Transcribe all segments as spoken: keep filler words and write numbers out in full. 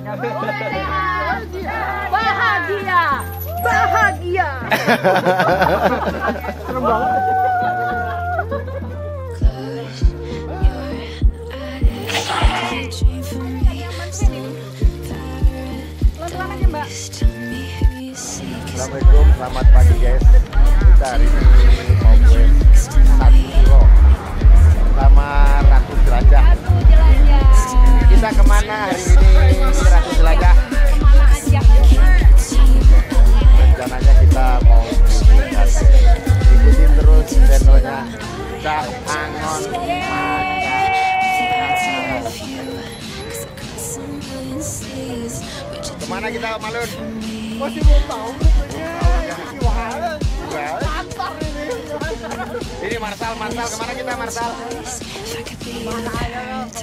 Bahagia, bahagia. Serem banget. Assalamualaikum, selamat pagi guys. Kita hari ini mau gue satu kilo sama Ratu Jelajah. Kita kemana hari ini Ratu Jelajah? Rencananya kita mau bukan ikutin terus channelnya Cak Angon Kemana kita Malun? Masih belum tahu. Ini Marsal, Marsal kemana kita Marsal? Mana aja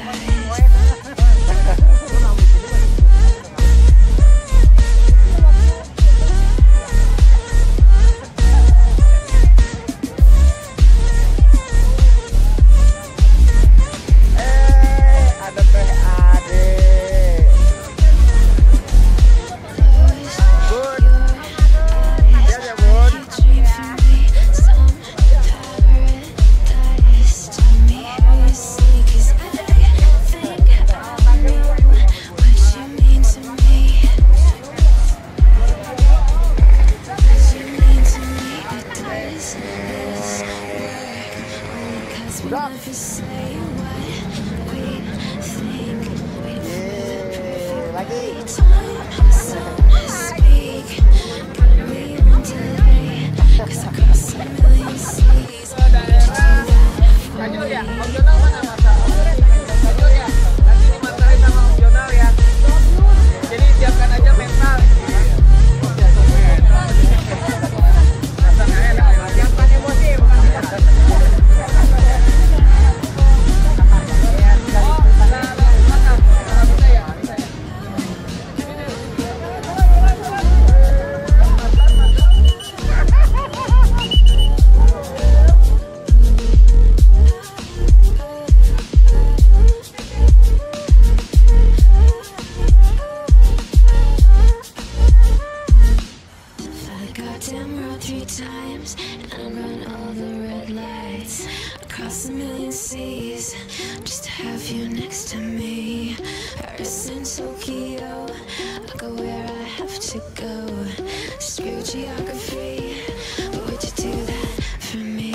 just to have you next to me. Paris and Tokyo, I go where I have to go. Screw geography, but would you do that for me?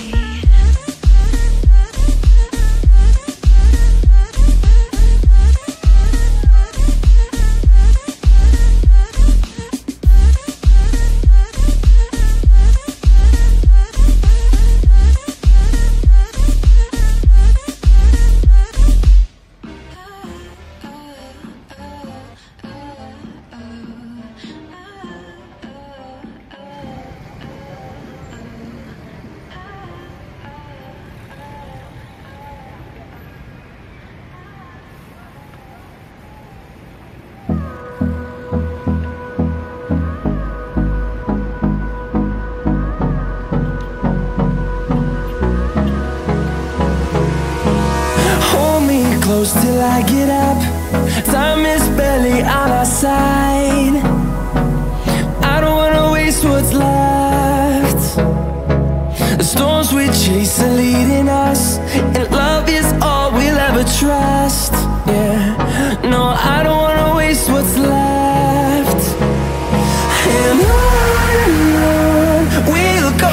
Close till I get up. Time is barely on our side. I don't wanna waste what's left. The storms we chase are leading us, and love is all we'll ever trust. Yeah, no, I don't wanna waste what's left. And on and on we'll go,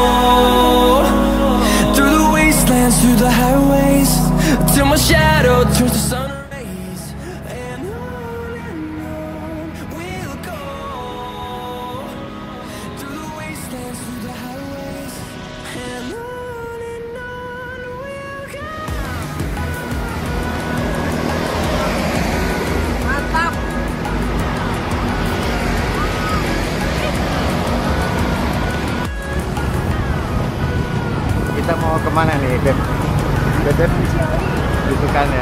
through the wastelands, through the highways, till my shadow turns to sun rays. And on and on we'll go, through the wastelands, through the highways. And on and on we'll go. Mantap. Kita mau kemana nih, Beb? Beb, gitu kan ya.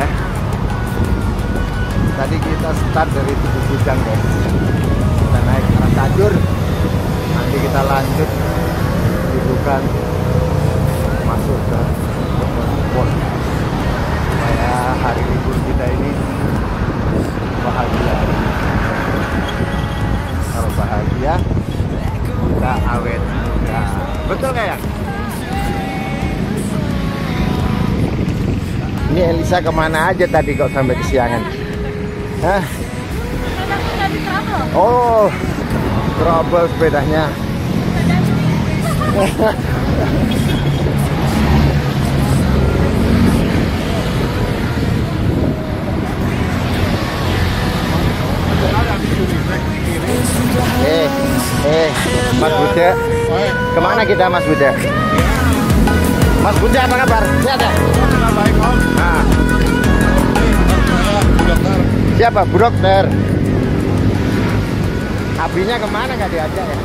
Tadi kita start dari Tugu Bujang guys. Kita naik ke Tajur. Nanti kita lanjut gitu kan, masuk ke pos supaya hari libur kita ini bahagia. bisa kemana aja tadi kok sampai kesiangan? Hah? Oh, trouble sepedanya. Eh, eh, Mas Buddha, kemana kita Mas Buddha? Mas Buddha apa kabar? Sehat ya? Nah. Siapa? Bu Dokter. Abinya kemana nggak diajak ya?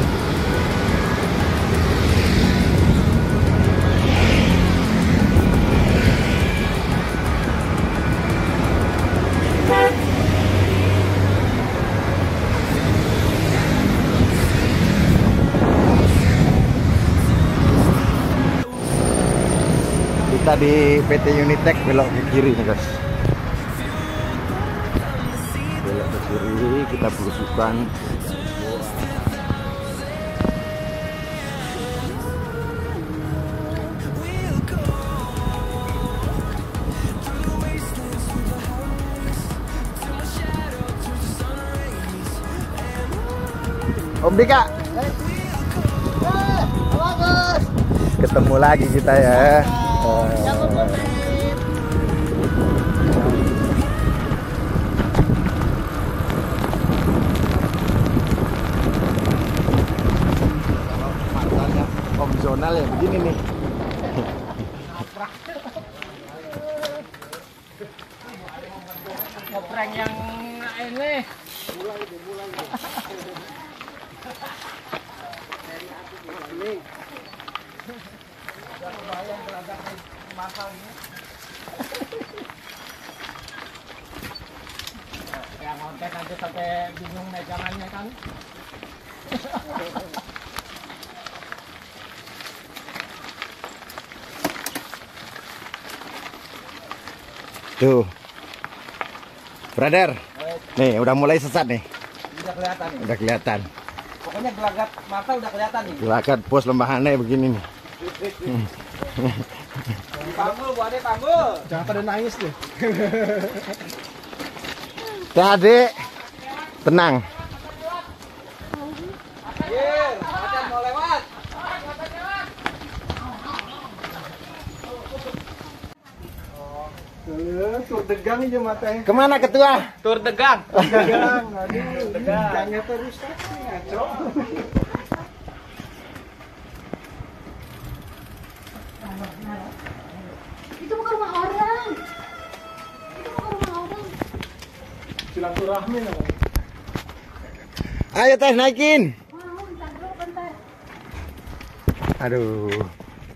Kita di P T Unitech, belok ke kiri nih guys. Belok ke kiri, kita belusukan. Om Dika, ketemu lagi kita ya. Om Zonal ya begini nih. Ngopreng yang ini. Yang konten aja sampai bingung megangannya kan. Tuh, brother, nih udah mulai sesat nih. Udah kelihatan nih. Udah kelihatan. Pokoknya gelagat mata udah kelihatan nih. Gelagat pos lembahannya begini nih. Panggul, Bu Ade, panggul. Jangan pada nangis deh. Teh Ade, tenang. Iya, macan mau lewat. Tur degang aja matanya. Kemana ketua? Tur degang. Degang, aduh, degangnya terus ngaco. Itu bukan rumah orang. Itu bukan rumah orang. Silaturahmi namanya. Ayo teh naikin. Mau bentar dulu, bentar. Aduh.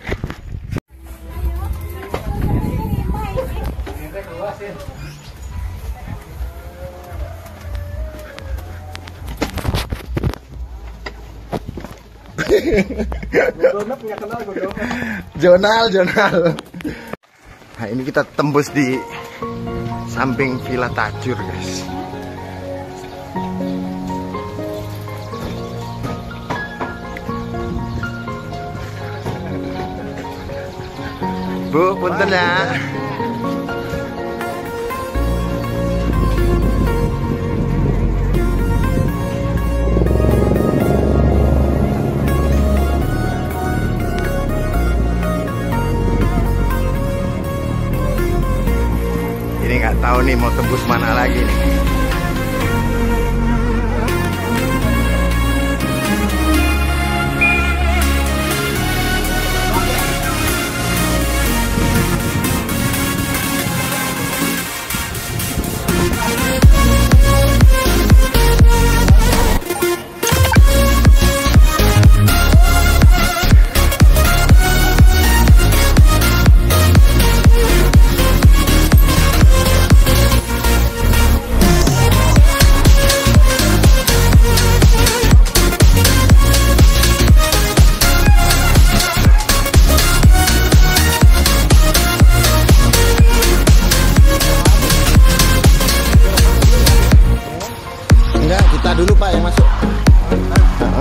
Gondona punya kenal Gondona. Jonal, Jonal. Nah ini kita tembus di samping Villa Tajur guys. Bu, punten ya. Ini nggak tahu nih mau tembus mana lagi nih. Enggak, kita dulu Pak yang masuk. Heeh.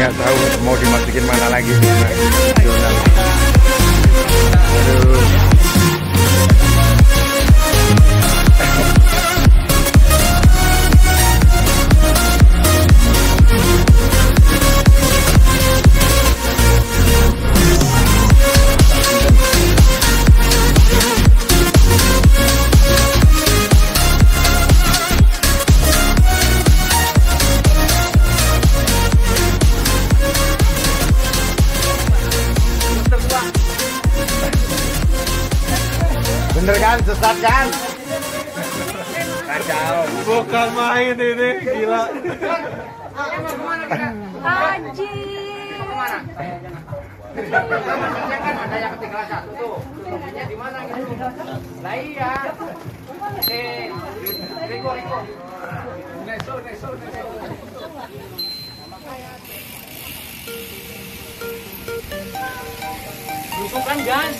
nggak tahu mau dimasukin mana lagi. Aduh. Bener kan, sesat kan? Kacau. Bukan main ini, gila. Haji. Ada yang ketinggalan satu tuh. Turunnya di mana gitu? Lah iya. Eh, Riko, Riko. Neso, neso, neso. Lusukan, guys.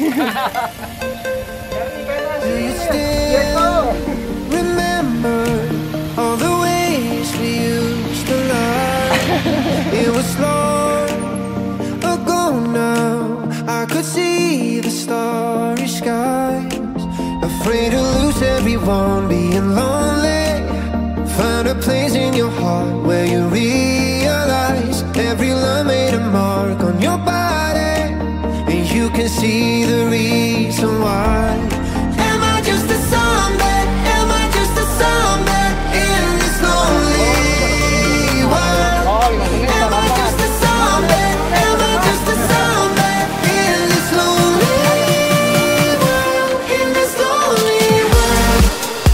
Do you still remember all the ways we used to love? It was long ago now. I could see the starry skies. Afraid to lose everyone, being lonely. Find a place in your heart where you realize every love made a mark on your body, and you can see the reason why. Am I just a zombie? Am I just a zombie in this lonely world? Am I just a zombie? Am I just a zombie in this lonely world? In this lonely world.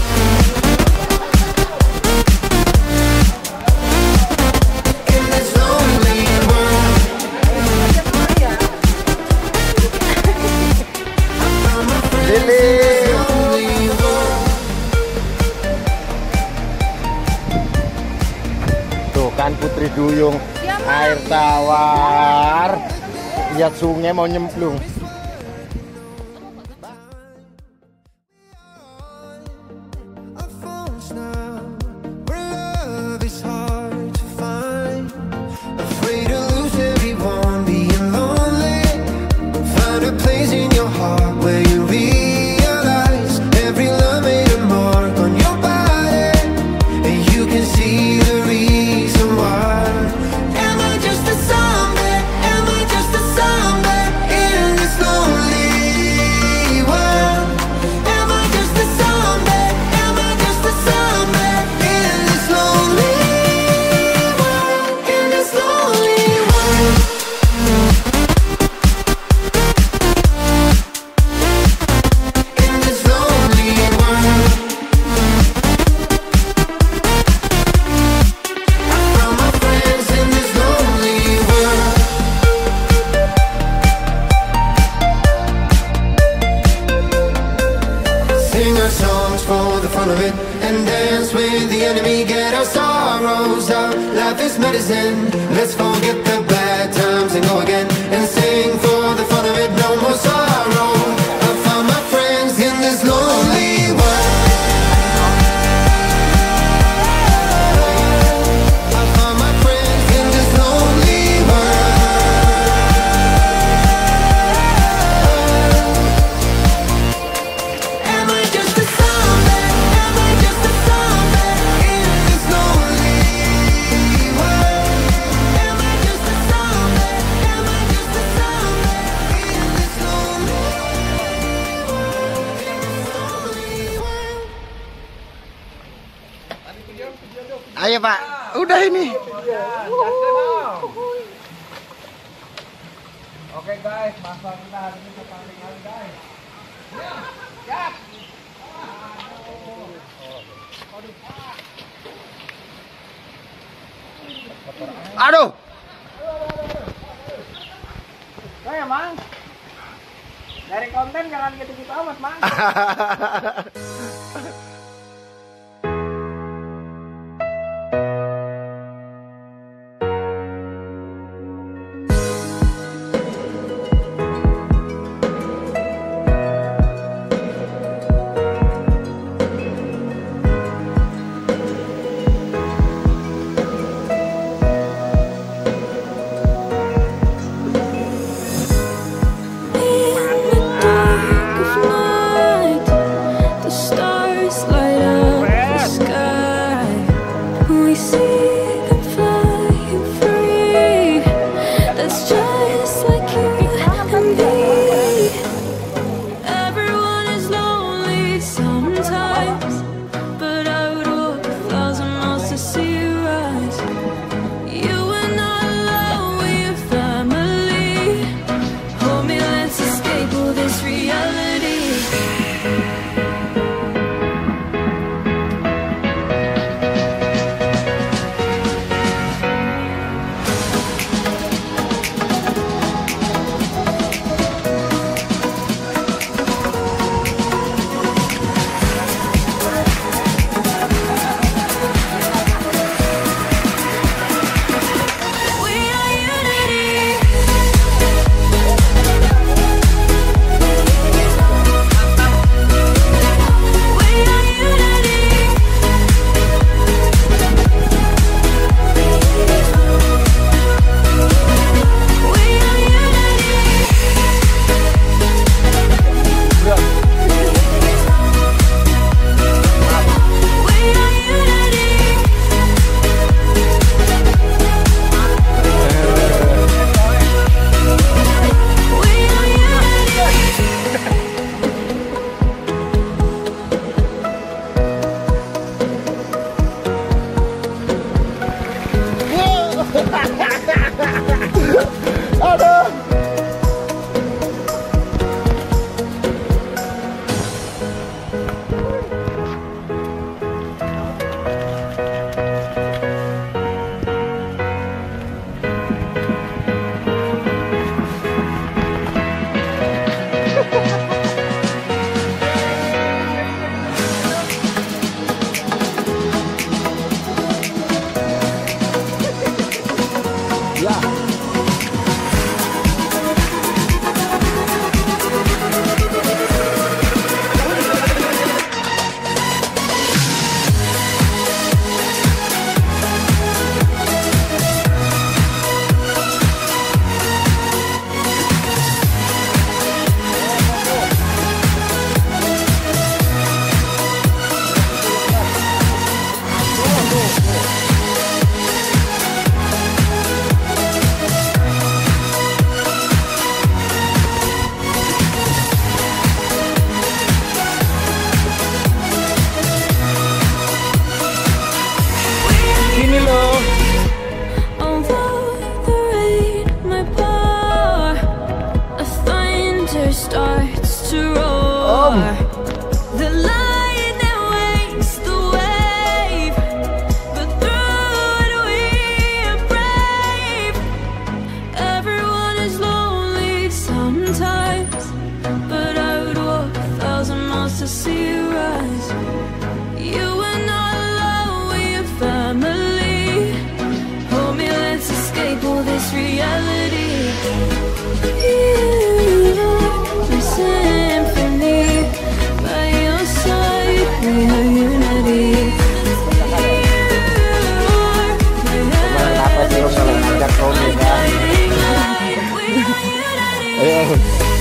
In this lonely world. Lili. Tuh kan Putri Duyung, air tawar. Lihat sungai mau nyemplung. Our phones now, where love is hard to find. Afraid to lose everyone, being lonely. Find a place in your heart where you realize every love made a mark on your body, and you can see the reason why. Am I just a zombie? Am I just a zombie in this lonely world? Am I just a zombie? Am I just a zombie in this lonely world? In this lonely world. In this lonely world. I found my friends in this lonely world. Sing our songs for the fun of it, and dance with the enemy. Get our sorrows out. Life is medicine. Let's forget the bad times and go again, and sing for the fun of it. No more sorrow. I found my friends in this lonely world. I found my friends in this lonely world. Am I just a zombie? Am I just a zombie in this lonely world? Am I just a zombie? Am I just a zombie in this lonely world? In this lonely world. Ayo Pak, udah ini. Oke guys, masa kita hari ini sampai kali guys. Siap. Aduh. Saya Mang. Dari konten jangan gitu-gitu amat Mang. The lion that wakes the wave, but through it we're brave. Everyone is lonely sometimes, but I would walk a thousand miles to see you rise. You are not alone, we're family. Hold me, let's escape all this reality. You are my symphony. By your side, we are unity. Kenapa sih lo selalu ngajak Tommy kan? Ayo.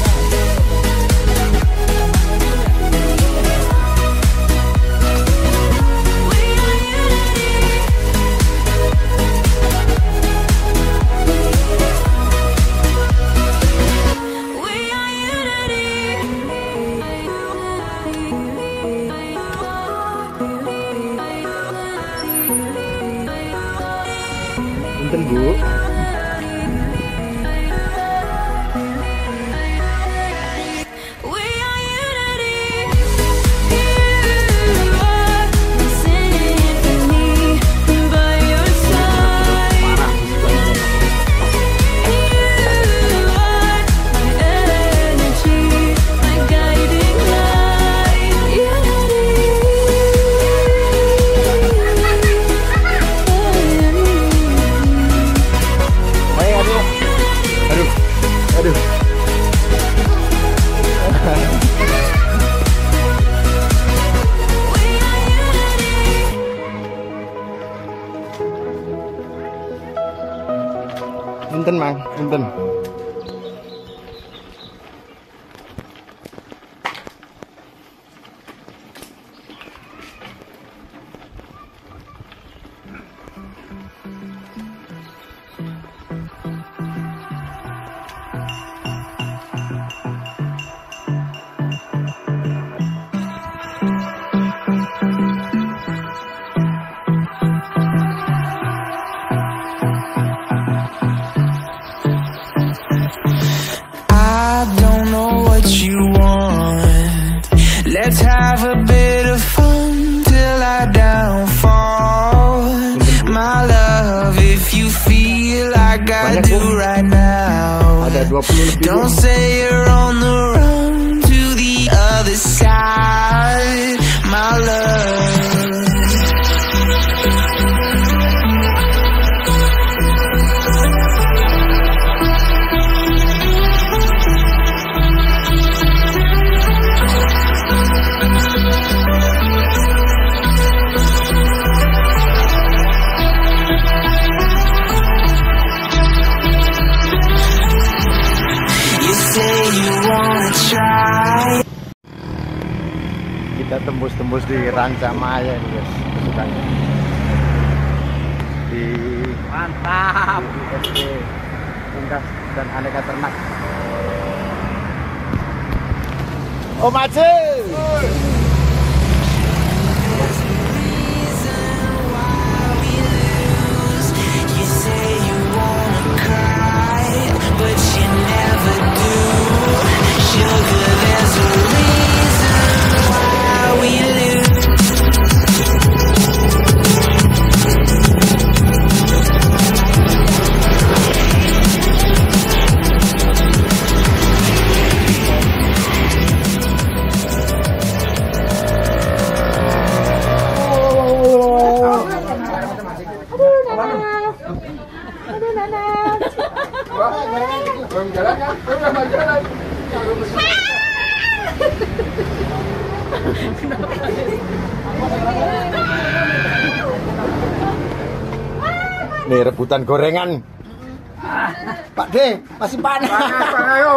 Punten Bu. Punten Mang, punten. Let's have a bit of fun till I downfall. My love, if you feel like I do right now, don't say you're on the run to the other side. My love. Kita tembus-tembus di Rancamaya nih guys, kesukaannya di mantap di S D Unggas dan Aneka Ternak. Om Aceh. Belum jalan kan? Belum jalan. Nih rebutan gorengan. Pak D, masih panas. Panas, panas, ayo.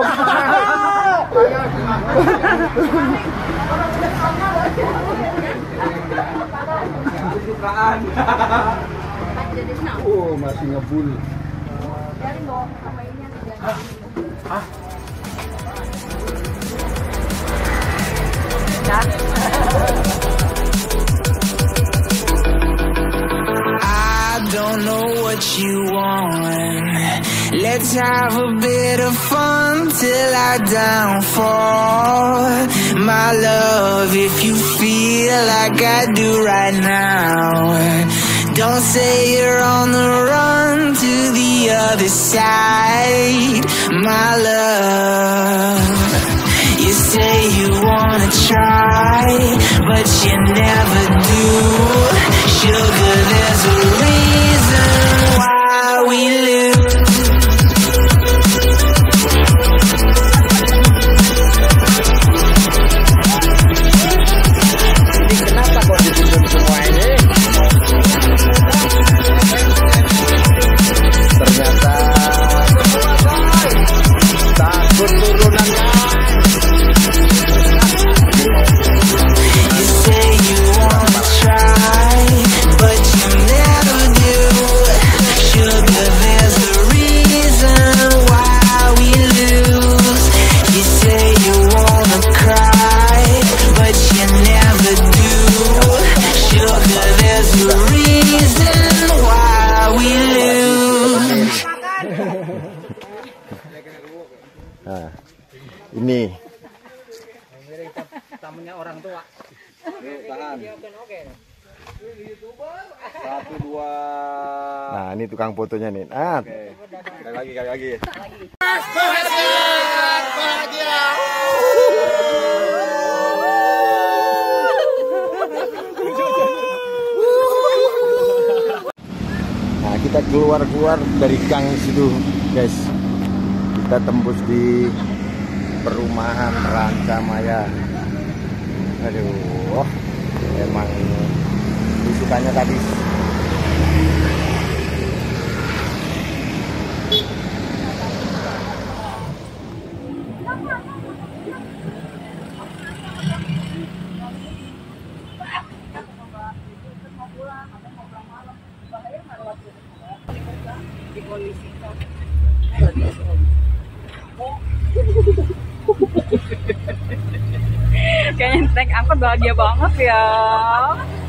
Oh, masih ngebul. Hah? I don't know what you want. Let's have a bit of fun till I downfall. My love, if you feel like I do right now, don't say you're on the run to the other side. My love, you say you wanna try, but you never do. Sugar, there's a reason why we lose. Kenapa kok ditutup semua ini? Ternyata takut turunannya. You say you wanna try, but you never do. Sugar, there's a reason why we lose. You say you wanna cry, but you never do. Sugar, there's a reason why we lose. Nah, ini tamunya orang tua. Satu dua. Nah, ini tukang fotonya nih. Ah, Sekali lagi, sekali lagi. nah kita keluar-keluar dari gang situ, guys. Kita tembus di perumahan Rancamaya. Aduh, emang disukannya tadi. Kayaknya naik angkot bahagia banget ya.